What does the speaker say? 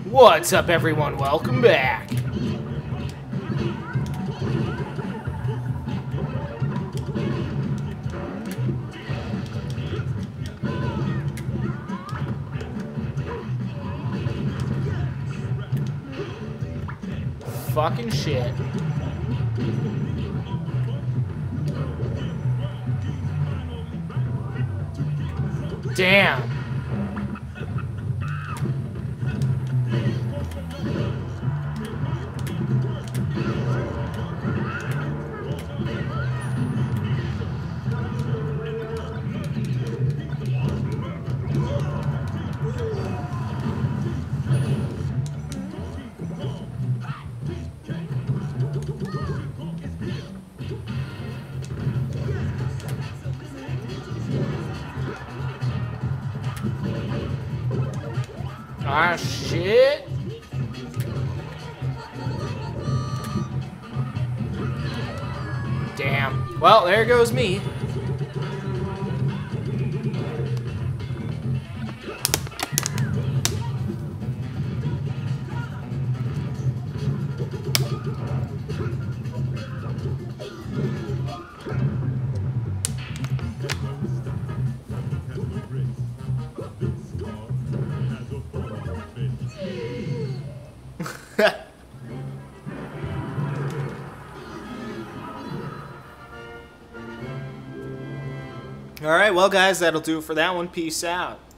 What's up, everyone? Welcome back. Fucking shit. Damn. Ah, shit. Damn. Well, there goes me. Alright, well guys, that'll do it for that one. Peace out.